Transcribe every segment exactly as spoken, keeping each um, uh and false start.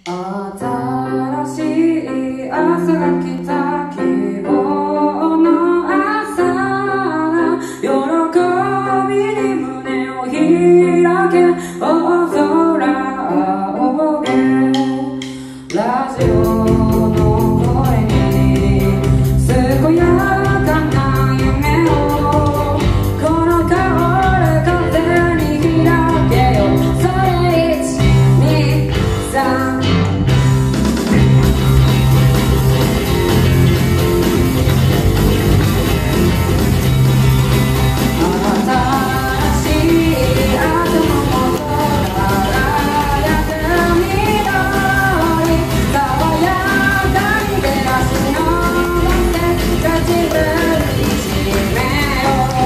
新しい朝が来た、希望の朝、喜びに胸を開け、大空仰げ、ラジオの声に健やかな夢を、この香る風に開けよ。それいち、に、さん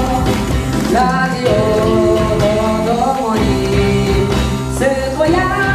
ラジオとともに健やか